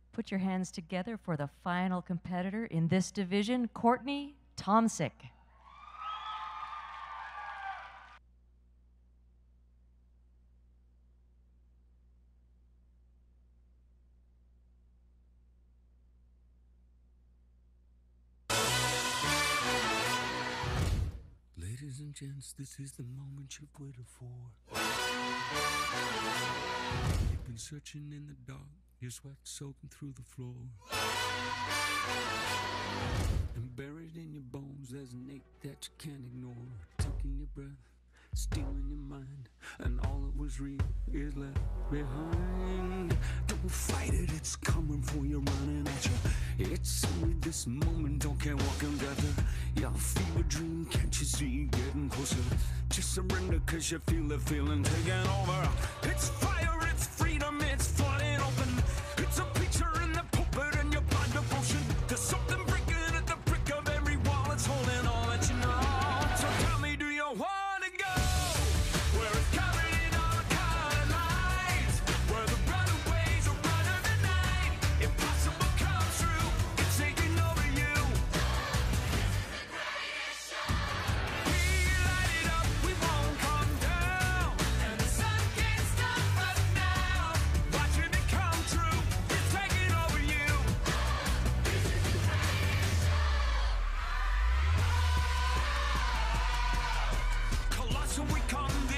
Put your hands together for the final competitor in this division, Courtney Tomsic. Ladies and gents, this is the moment you've waited for. You've been searching in the dark, your sweat soaking through the floor. And buried in your bones, there's an ache that you can't ignore. Taking your breath, stealing your mind, and all that was real is left behind. Don't fight it, it's coming for you, running at you. It's only this moment, don't care what comes after. Your fever dream, can't you see, getting closer. Just surrender, cause you feel the feeling taking over. It's fire, it's freedom, it's flooding open. It's a picture in the pulpit and your blind devotion. There's something breaking at the brick of every wall, it's holding all that you know. So tell me, do you want to go where it's covered in all color lights, where the runaways are running the night? Impossible comes true, it's taking over you. We light it up, we won't come down, and the sun can't stop us now. Watching it come true, it's taking over you. Colossal, we come